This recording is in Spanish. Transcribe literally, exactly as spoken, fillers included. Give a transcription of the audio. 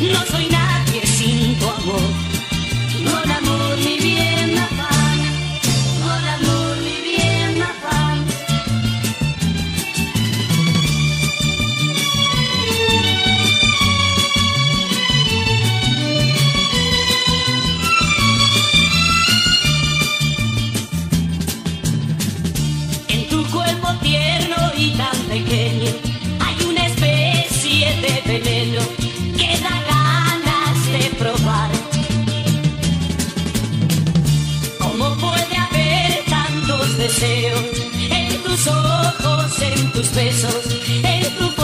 No soy nadie sin tu amor. Mon amour, mi bien, ma femme. Mon amour, mi bien, ma femme. En tu cuerpo tierno y tan pequeño hay una especie de veneno que da ganas de probar. ¿Cómo puede haber tantos deseos en tus ojos, en tus besos, en tu